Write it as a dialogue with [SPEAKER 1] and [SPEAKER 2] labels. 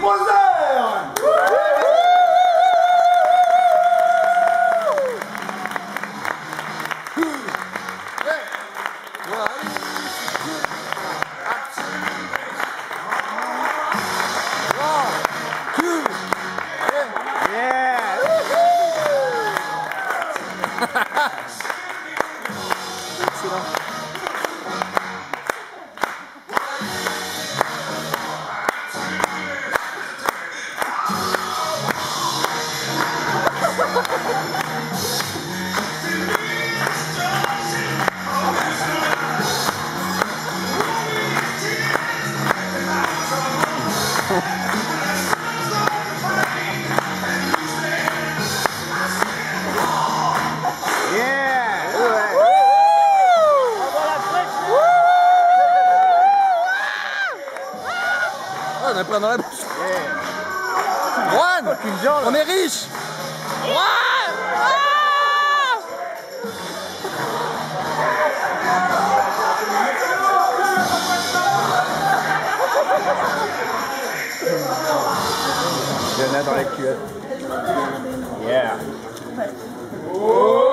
[SPEAKER 1] Brother.
[SPEAKER 2] Excellent. On a pris dans la bouche. Juan, on est riche. Juan, il y en a dans les culottes. Yeah. Oh.